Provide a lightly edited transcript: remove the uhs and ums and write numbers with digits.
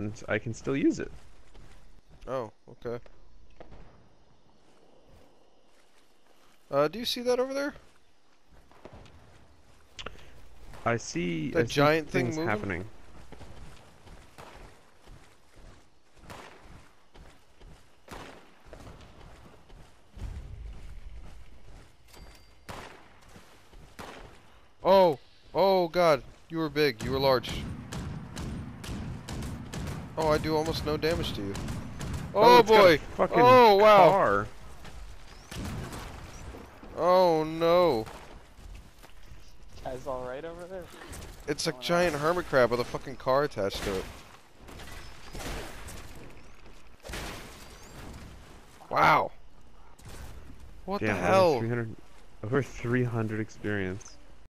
I can still use it. Oh, okay. Do you see that over there? I see. That I see giant thing things moving? happening. Oh! Oh god! You were big. You were large. Oh, I do almost no damage to you. Oh, Oh it's got a boy! fucking Oh wow! car. Oh no! Guys alright over there? It's a giant hermit crab with a fucking car attached to it. Wow! What Damn, the hell? over 300 experience.